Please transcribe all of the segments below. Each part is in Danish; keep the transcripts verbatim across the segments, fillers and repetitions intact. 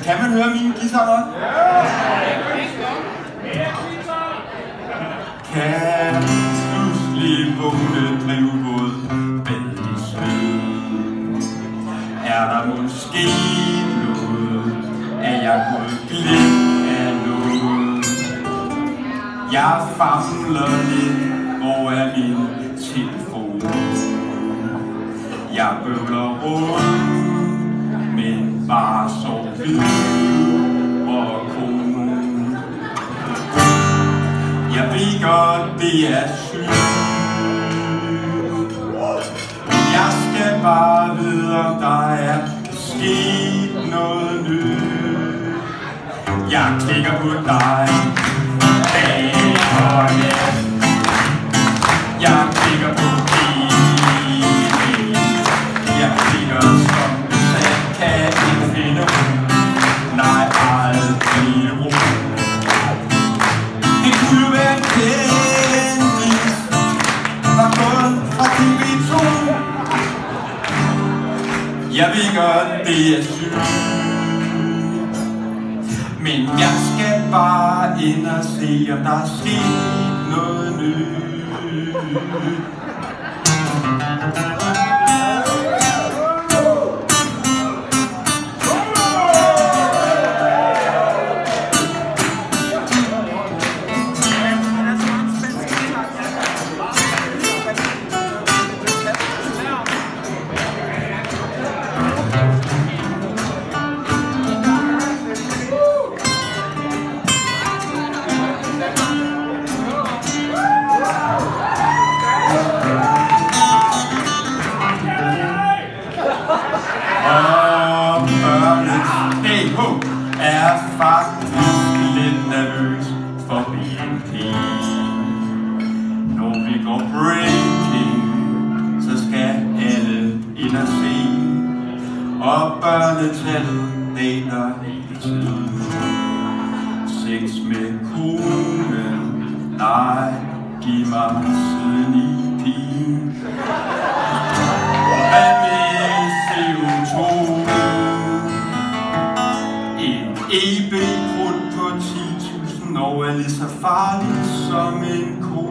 kan man høre mine guitarer? Kan pludselig vågne drivbåd bad i sved? Er der måske noget, at jeg gået glip af noget? Jeg famler lidt, hvor er min telefon? Jeg bøvler rundt, men bare så hvid og kun. Jeg ved godt, det er sygt. Jeg skal bare vide, om der er sket noget nyt. Jeg klikker på dig dag og nat. Jeg klikker på dig. Jeg klikker som besat, kan ikke finde ro. Nej, aldrig ro. Det kunne jo være en kendis, der kun fra T V to. Jeg ved godt, det er sygt, men jeg skal bare ind og se, om der er sket noget nyt. Og børnets D H er faktisk lidt nervøs for B N P. Når vi går breaking, så skal alle ind og se. Og børnetallet deler hele tiden. Sex med konen, nej, giv mig siden i pigen. Hvad med C O to? En E B-grund på ti tusind år er lige så farlig som en ko.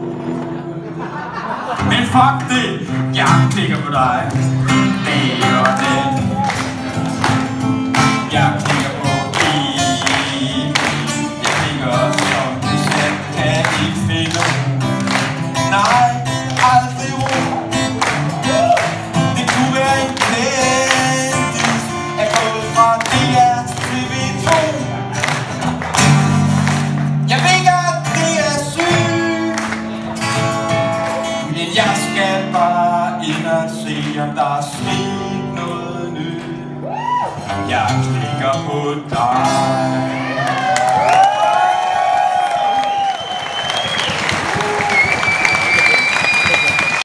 Men fuck det, jeg klikker på dig dag og nat. Jeg klikker på E. Jeg klikker som besat, kan ikke finde ro. Nej, aldrig ro. Det kunne være en kendis, at gået fra D R til T V to. Jeg ved godt, det er sygt, men jeg skal bare ind og se, om der er sket noget nyt. Jeg klikker på dig.